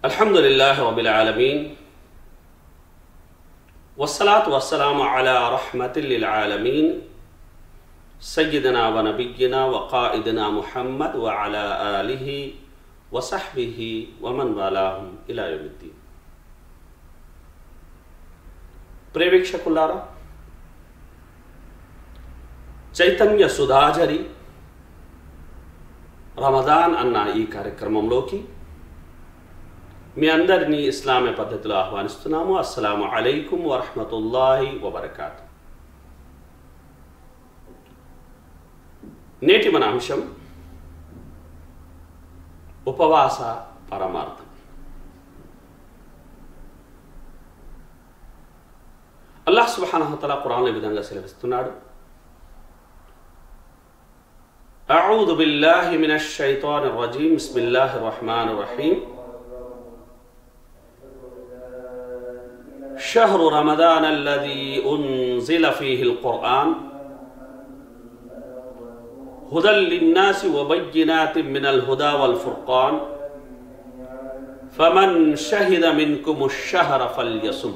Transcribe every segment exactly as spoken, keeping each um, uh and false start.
అల్హమ్దులిల్లాహి రబ్బిల్ ఆలమీన్ వస్సలాతు వస్సలాము అలా రహ్మతిల్ లిల్ ఆలమీన్ సయ్యిదనా వ నబియ్యినా వ ఖాయిదినా ముహమ్మద్ వ అలా ఆలిహి వ సహ్బిహి వ మన్ వాలాహుం ఇలా యౌమిద్దీన్. ప్రేక్షకులారా, చైతన్య సుధాజరి రమదాన్ అన్న ఈ కార్యక్రమంలోకి మీ అందరినీ ఇస్లామీ పద్ధతిలో ఆహ్వానిస్తున్నాము. అస్సలాము అలైకుం వరహ్మతుల్లాహి వబరకాతు. నేటి మన అంశం ఉపవాస పరమార్థం. అల్లాహ్ సుబ్హానహు వ తఆలా ఖురాన్లో ఈ విధంగా సెలవిస్తున్నాడు, అఊదు బిల్లాహి మినష్ షైతానిర్ రజీమ్ బిస్మిల్లాహిర్ రహ్మానిర్ రహీం. షహ్రు రమదాన్ అల్లదీ ఉన్జిల ఫీహిల్ ఖుర్ఆన్ హుదల్ లిన్నాసి వ బయ్యినాతిన్ మినల్ హుదా వల్ ఫుర్ఖాన్ ఫమన్ షహిద మిన్కుముష్ షహ్ర ఫల్యసుమ్.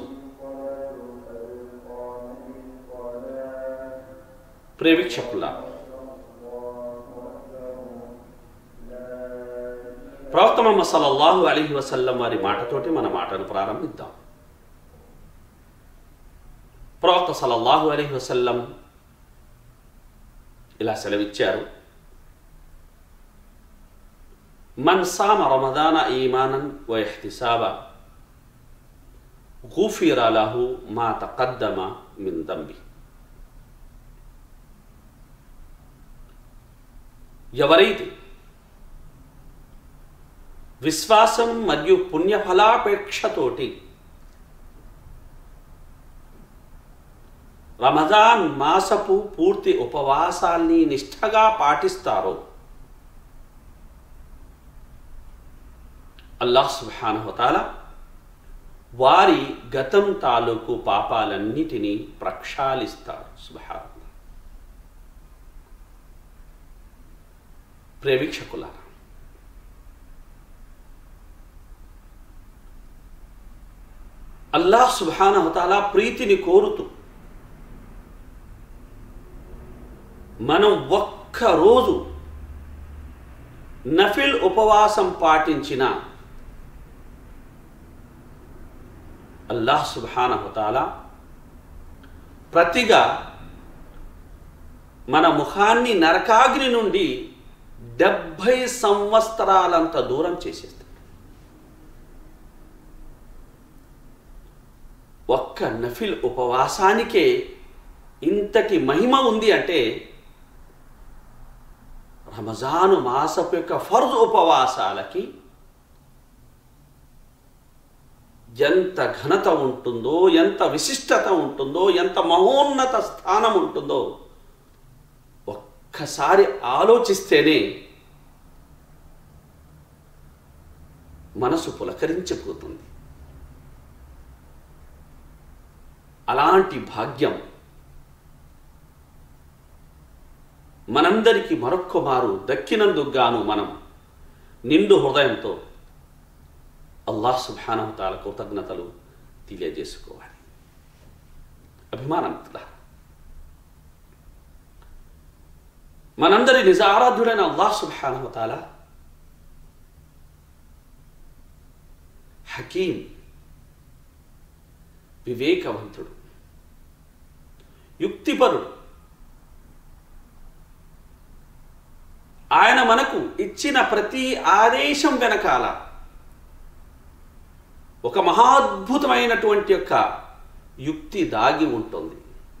ప్రేక్షకులారా, ప్రవక్త ముహమ్మద్ సల్లల్లాహు అలైహి వసల్లం వారి మాటతోటి మన మాటను ప్రారంభిద్దాం. ప్రవక్త సల్లల్లాహు అలైహి వసల్లం ఇలా సెలవిచ్చారు, మన్ సామ రమదాన ఈమానన్ వ ఇహ్తిసాబా గుఫిర లహు మా తఖద్దమ మిన్ దంబి. ఎవరైతే విశ్వాసం మరియు పుణ్యఫలాపేక్షతోటి రమజాన్ మాసపు పూర్తి ఉపవాసాల్ని నిష్ఠగా పాటిస్తారో అల్లాహ్ సుబ్హానహు వ తఆలా వారి గతం తాలూకు పాపాలన్నిటినీ ప్రక్షాళిస్తారు. సుబ్హానల్లాహ్. ప్రేక్షకులారా, అల్లాహ్ సుబ్హానహు వ తఆలా ప్రీతిని కోరుతూ మనం ఒక్కరోజు నఫిల్ ఉపవాసం పాటించిన అల్లాహ్ సుబ్హానహు వ తఆలా ప్రతిగా మన ముఖాన్ని నరకాగ్ని నుండి డెబ్భై సంవత్సరాలంత దూరం చేసేస్తాడు. ఒక్క నఫిల్ ఉపవాసానికే ఇంతటి మహిమ ఉంది అంటే రమజాను మాసపు యొక్క ఫర్జ్ ఉపవాసాలకి ఎంత ఘనత ఉంటుందో, ఎంత విశిష్టత ఉంటుందో, ఎంత మహోన్నత స్థానం ఉంటుందో ఒక్కసారి ఆలోచిస్తేనే మనసు పులకరించిపోతుంది. అలాంటి భాగ్యం మనందరికీ మరొక్క మారు దక్కినందుకు గాను మనం నిండు హృదయంతో అల్లాహ్ సుబ్హానహు వ తఆలా కృతజ్ఞతలు తెలియజేసుకోవాలి. అభిమానమిత్రులా, మనందరి నిజ ఆరాధ్యుడైన అల్లాహ్ సుబ్హానహు వ తఆలా హకీం, వివేకవంతుడు, యుక్తిపరుడు. ఆయన మనకు ఇచ్చిన ప్రతి ఆదేశం వెనకాల ఒక మహాద్భుతమైనటువంటి యొక్క యుక్తి దాగి ఉంటుంది.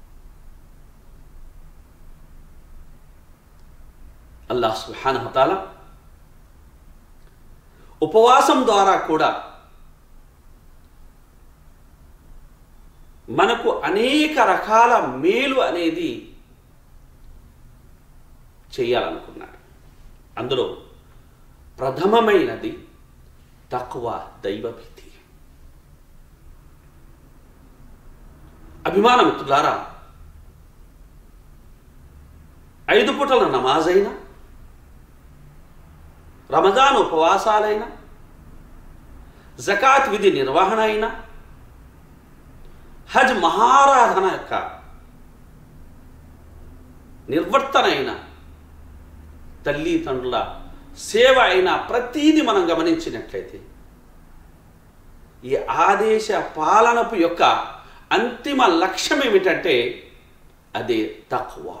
అల్లాహ్ సుబ్హానహు వ తఆలా ఉపవాసం ద్వారా కూడా మనకు అనేక రకాల మేలు అనేది చేయాలనుకున్నాడు. అందులో ప్రథమమైనది తక్వా, దైవభీతి. అభిమానమిత్రులారా, ఐదు పూటల నమాజైనా, రమజాన్ ఉపవాసాలైనా, జకాత్ విధి నిర్వహణ అయినా, హజ్ మహారాధన యొక్క నిర్వర్తన అయినా, తల్లిదండ్రుల సేవ అయినా ప్రతీది మనం గమనించినట్లయితే ఈ ఆదేశ పాలనపు యొక్క అంతిమ లక్ష్యం ఏమిటంటే అదే తఖ్వా.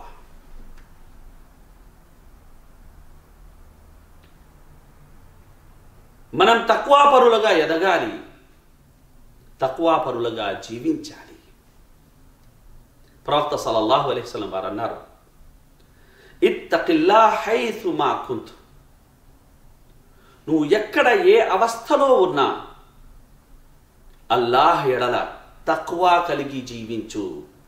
మనం తఖ్వా పరులుగా ఎదగాలి, తఖ్వా పరులుగా జీవించాలి. ప్రవక్త సల్లల్లాహు అలైహి వసల్లం వారు అన్నారు, ఇత్తఖిల్లాహ్ హైసు మా కుంత్. నువ్వు ఎక్కడ ఏ అవస్థలో ఉన్నా అల్లాహ్ ఎడల తఖ్వా కలిగి జీవించు.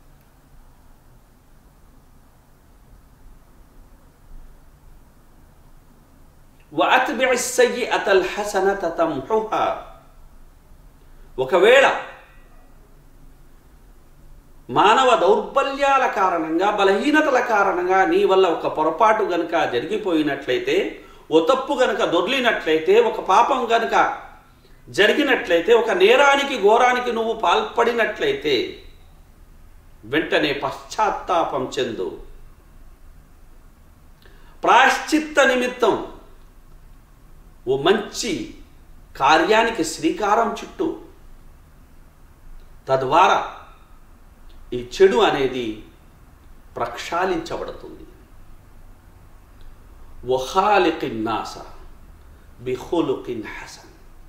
వఅత్బిఇ స్సయ్యిఅతల్ హసనత తమ్హుహా. ఒకవేళ మానవ దౌర్బల్యాల కారణంగా, బలహీనతల కారణంగా నీ వల్ల ఒక పొరపాటు గనుక జరిగిపోయినట్లయితే, ఓ తప్పు గనుక దొర్లినట్లయితే, ఒక పాపం గనుక జరిగినట్లయితే, ఒక నేరానికి ఘోరానికి నువ్వు పాల్పడినట్లయితే వెంటనే పశ్చాత్తాపం చెందు. ప్రాయశ్చిత్త నిమిత్తం ఓ మంచి కార్యానికి శ్రీకారం చుట్టూ, తద్వారా ఈ చెడు అనేది ప్రక్షాళించబడుతుంది. వఖాలికిన్ నాస బిఖులుకిన్ హసన్.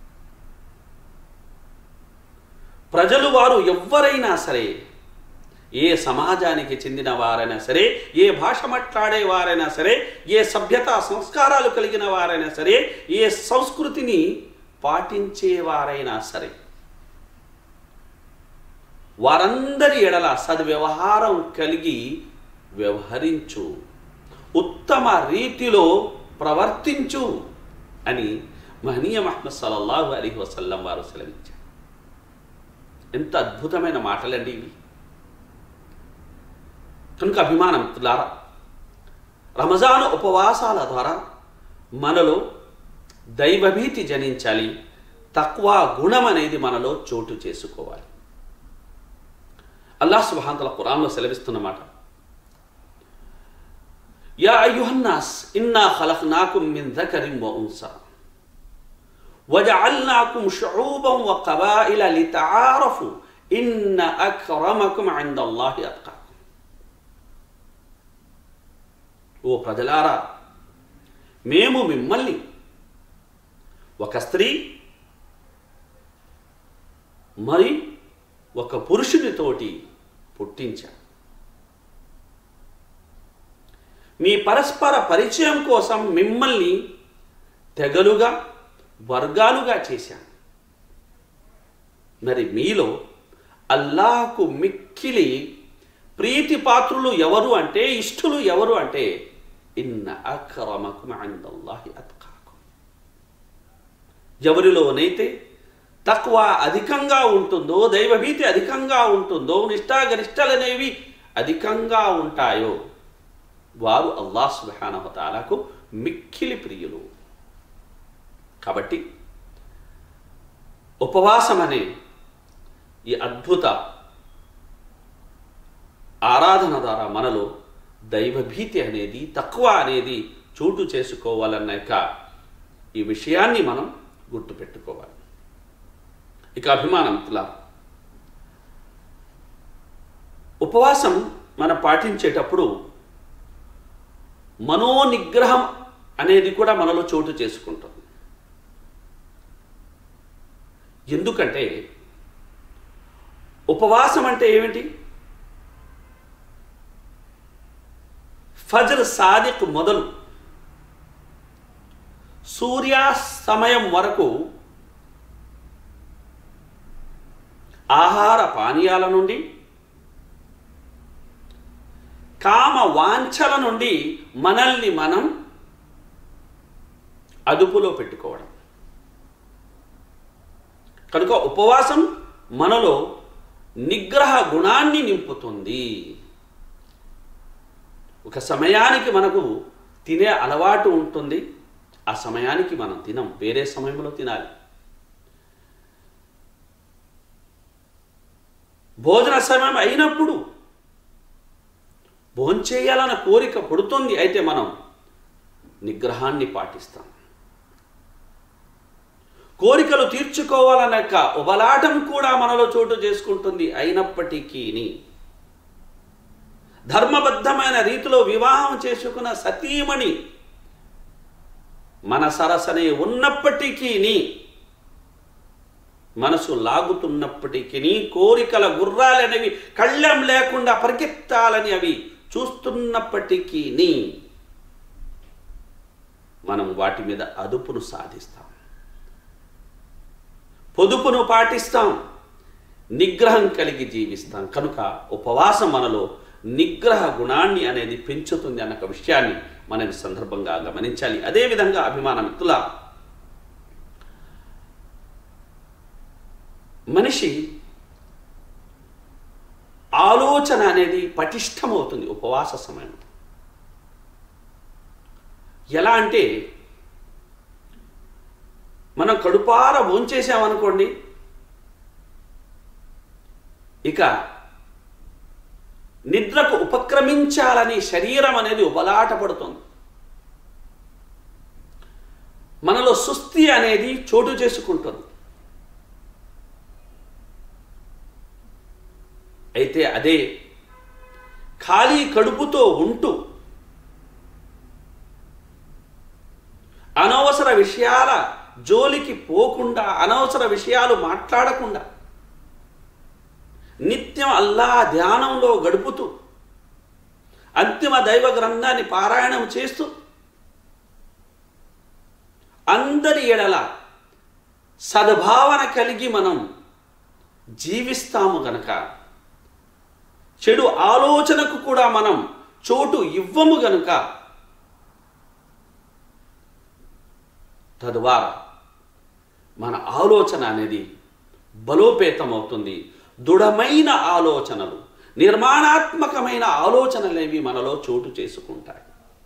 ప్రజలు వారు ఎవ్వరైనా సరే, ఏ సమాజానికి చెందిన వారైనా సరే, ఏ భాష మాట్లాడే వారైనా సరే, ఏ సభ్యతా సంస్కారాలు కలిగిన వారైనా సరే, ఏ సంస్కృతిని పాటించేవారైనా సరే, వారందరి ఎడల సద్వ్యవహారం కలిగి వ్యవహరించు, ఉత్తమ రీతిలో ప్రవర్తించు అని మహనీయ ముహమ్మద్ సల్లల్లాహు అలైహి వసల్లం వారు సెలవించారు. ఎంత అద్భుతమైన మాటలండి ఇవి. కనుక అభిమానమిత్రులారా, రమజాను ఉపవాసాల ద్వారా మనలో దైవభీతి జనించాలి, తఖ్వా గుణం అనేది మనలో చోటు చేసుకోవాలి. అల్లాహ్ సుబ్హానహు వ తఆలా ఖురాన్లో సెలవిస్తున్నమాట, యా అయ్యుహన్నాస్ ఇన్నా ఖలఖ్నాకుం మిన్ దకరిన్ వ ఉన్సా వజఅల్నాకుం షుఊబన్ వ కబాయిల లితఆరఫు ఇన్న అక్రమకుం ఇందల్లాహి అత్కాకుం. ఓ ప్రజలారా, మేము మిమ్మల్ని ఒక స్త్రీ మరి ఒక పురుషునితోటి పుట్టించాం. మీ పరస్పర పరిచయం కోసం మిమ్మల్ని తెగలుగా, వర్గాలుగా చేశాం. మరి మీలో అల్లాహకు మిక్కిలి ప్రీతిపాత్రులు ఎవరు అంటే, ఇష్టులు ఎవరు అంటే, ఇన్న అక్రమకుం ఇందల్లాహి అత్కాకుం. ఎవరిలోనైతే తఖ్వా అధికంగా ఉంటుందో, దైవభీతి అధికంగా ఉంటుందో, నిష్ఠాగరిష్టలనేవి అధికంగా ఉంటాయో వారు అల్లాహ్ సుబ్హానహు వ తఆలాకు మిక్కిలి ప్రియులు. కాబట్టి ఉపవాసం అనే ఈ అద్భుత ఆరాధన ద్వారా మనలో దైవభీతి అనేది, తఖ్వా అనేది చోటు చేసుకోవాలన్న యొక్క ఈ విషయాన్ని మనం గుర్తుపెట్టుకోవాలి. ఇక అభిమానంతులా, ఉపవాసం మనం పాటించేటప్పుడు మనోనిగ్రహం అనేది కూడా మనలో చోటు చేసుకుంటుంది. ఎందుకంటే ఉపవాసం అంటే ఏమిటి? ఫజ్ర్ సాదిక్ మొదలు సూర్యాస్తమయం వరకు ఆహార పానీయాల నుండి, కామ వాంఛల నుండి మనల్ని మనం అదుపులో పెట్టుకోవడం. కనుక ఉపవాసం మనలో నిగ్రహ గుణాన్ని నింపుతుంది. ఒక సమయానికి మనకు తినే అలవాటు ఉంటుంది, ఆ సమయానికి మనం తినం, వేరే సమయంలో తినాలి. భోజన సమయం అయినప్పుడు భోంచేయాలన్న కోరిక పుడుతుంది, అయితే మనం నిగ్రహాన్ని పాటిస్తాం. కోరికలు తీర్చుకోవాలన్న యొక్క ఉబలాటం కూడా మనలో చోటు చేసుకుంటుంది. అయినప్పటికీ ధర్మబద్ధమైన రీతిలో వివాహం చేసుకున్న సతీమణి మన సరసనే ఉన్నప్పటికీ, మనసు లాగుతున్నప్పటికీ, కోరికల గుర్రాలనేవి కళ్ళెం లేకుండా పరిగెత్తాలని అవి చూస్తున్నప్పటికీ మనం వాటి మీద అదుపును సాధిస్తాం, పొదుపును పాటిస్తాం, నిగ్రహం కలిగి జీవిస్తాం. కనుక ఉపవాసం మనలో నిగ్రహ గుణాన్ని అనేది పెంచుతుంది అన్న విషయాన్ని మనం ఈ సందర్భంగా గమనించాలి. అదేవిధంగా అభిమాన మిత్రుల, మనిషి ఆలోచన అనేది పటిష్టమవుతుంది ఉపవాస సమయం. ఎలా అంటే, మనం కడుపార భోంచేసామనుకోండి, ఇక నిద్రకు ఉపక్రమించాలని శరీరం అనేది ఉబలాట పడుతుంది. మనలో సుస్థి అనేది చోటు చేసుకుంటుంది. అయితే అదే ఖాళీ కడుపుతో ఉంటూ అనవసర విషయాల జోలికి పోకుండా, అనవసర విషయాలు మాట్లాడకుండా నిత్యం అల్లా ధ్యానంలో గడుపుతూ అంతిమ దైవ గ్రంథాన్ని పారాయణం చేస్తూ అందరి ఎడల సద్భావన కలిగి మనం జీవిస్తాము గనక, చెడు ఆలోచనకు కూడా మనం చోటు ఇవ్వము గనుక, తద్వారా మన ఆలోచన అనేది బలోపేతం అవుతుంది. దృఢమైన ఆలోచనలు, నిర్మాణాత్మకమైన ఆలోచనలేవి మనలో చోటు చేసుకుంటాయి.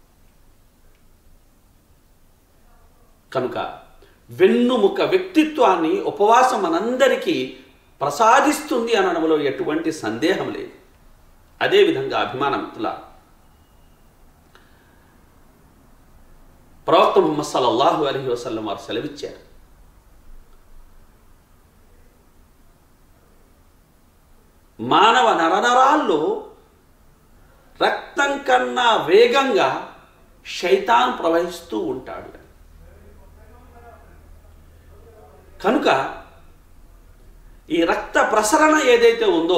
కనుక వెన్నుముక వ్యక్తిత్వాన్ని ఉపవాసం మనందరికీ ప్రసాదిస్తుంది అనడంలో ఎటువంటి సందేహం లేదు. అదేవిధంగా అభిమాన మిత్రుల, ప్రవక్త ముహమ్మద్ సల్లల్లాహు అలైహి వసల్లం వారు సెలవిచ్చారు, మానవ నరనరాల్లో రక్తం కన్నా వేగంగా శైతాన్ ప్రవహిస్తూ ఉంటాడు. కనుక ఈ రక్త ప్రసరణ ఏదైతే ఉందో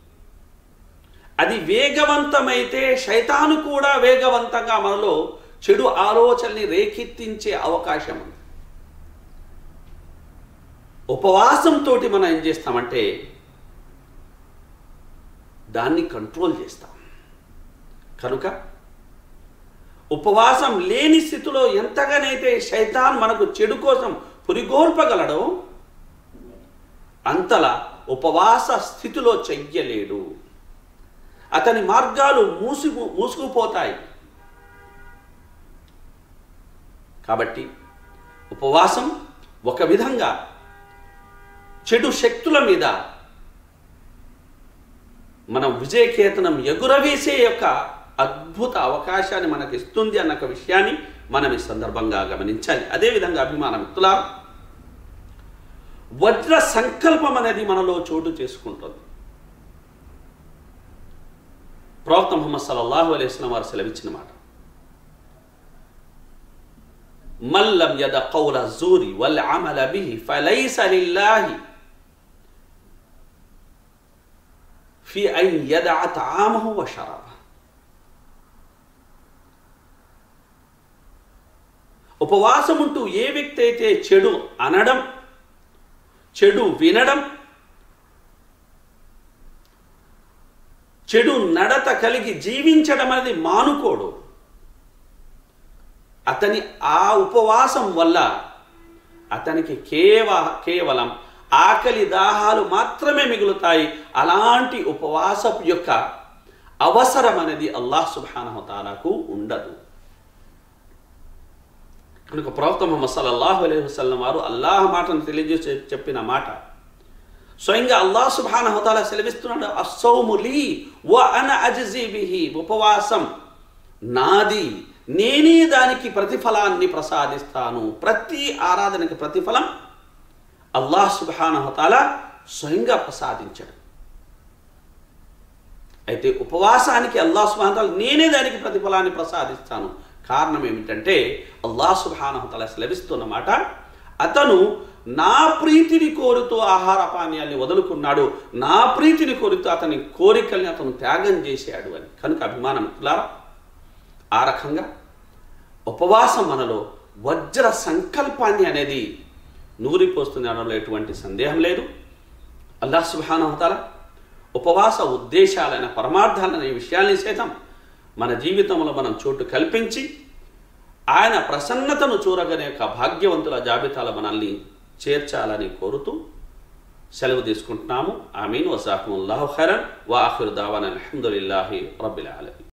అది వేగవంతమైతే శైతాను కూడా వేగవంతంగా మనలో చెడు ఆలోచనని రేకెత్తించే అవకాశం ఉంది. ఉపవాసంతో మనం ఏం చేస్తామంటే దాన్ని కంట్రోల్ చేస్తాం. కనుక ఉపవాసం లేని స్థితిలో ఎంతగానైతే శైతాన్ మనకు చెడు కోసం పురిగోల్పగలడో అంతలా ఉపవాస స్థితిలో చెయ్యలేడు. అతని మార్గాలు మూసుకు మూసుకుపోతాయి. కాబట్టి ఉపవాసం ఒక విధంగా చెడు శక్తుల మీద మనం విజయకేతనం ఎగురవేసే యొక్క అద్భుత అవకాశాన్ని మనకు ఇస్తుంది అన్న విషయాన్ని మనం ఈ సందర్భంగా గమనించాలి. అదేవిధంగా అభిమాన మిత్రుల, వజ్ర సంకల్పం అనేది మనలో చోటు చేసుకుంటుంది. ప్రవక్త ముహమ్మద్ సల్లల్లాహు అలైహి వసల్లం వారు సెలవిచ్చిన మాట, మల్లం యద కౌల జూరి వల్ అమల బిహి ఫలైస లిల్లాహి ఫీ అన్ యదఅ తఆమహు వ షరబహు. ఉపవాసం ఉంటూ ఏ వ్యక్తి అయితే చెడు అనడం, చెడు వినడం, చెడు నడత కలిగి జీవించడం అనేది మానుకోడు, అతని ఆ ఉపవాసం వల్ల అతనికి కేవ కేవలం ఆకలి దాహాలు మాత్రమే మిగులుతాయి. అలాంటి ఉపవాసపు యొక్క అవసరం అనేది అల్లాహ్ సుబ్హానహు తఆలాకు ఉండదు. కనుక ప్రవక్త ముహమ్మద్ సల్లల్లాహు అలైహి వసల్లం వారు అల్లాహ్ మాటను తెలియజేసి చెప్పిన మాట, స్వయంగా అల్లాహ్ సుబ్హానహు వ తఆలా సెలవిస్తున్నాడు, అస్సౌము లీ వ అన అజ్జీ బిహి, ఉపవాసం నాది, నేనే దానికి ప్రతిఫలాన్ని ప్రసాదిస్తాను. ప్రతి ఆరాధనకి ప్రతిఫలం అల్లాహ్ సుబ్హానహు వ తఆలా స్వయంగా ప్రసాదించాడు. అయితే ఉపవాసానికి అల్లాహ్ సుబ్హానహు వ తఆలా నేనే దానికి ప్రతిఫలాన్ని ప్రసాదిస్తాను. కారణం ఏమిటంటే అల్లాహ్ సుబ్హానహు వ తఆలా సెలవిస్తున్న మాట, అతను నా ప్రీతిని కోరుతూ ఆహార పానీయాల్ని వదులుకున్నాడు, నా ప్రీతిని కోరుతూ అతని కోరికల్ని అతను త్యాగం చేశాడు అని. కనుక అభిమాన మిత్రులారా, ఆ రకంగా ఉపవాసం మనలో వజ్ర సంకల్పాన్ని అనేది నూరిపోస్తుంది అనడంలో ఎటువంటి సందేహం లేదు. అల్లాహ్ సుబ్హానహు వ తఆలా ఉపవాస ఉద్దేశాలైన పరమార్థాలనే విషయాల్ని సైతం మన జీవితంలో మనం చోటు కల్పించి ఆయన ప్రసన్నతను చూరగనే యొక్క భాగ్యవంతుల జాబితాలో మనల్ని చేర్చాలని కోరుతూ సెలవు తీసుకుంటున్నాము. ఆమీన్. వజాకుముల్లాహు ఖైరన్. వా ఆఖిరు దావానా అల్హమ్దులిల్లాహి రబ్బిల్ ఆలమీన్.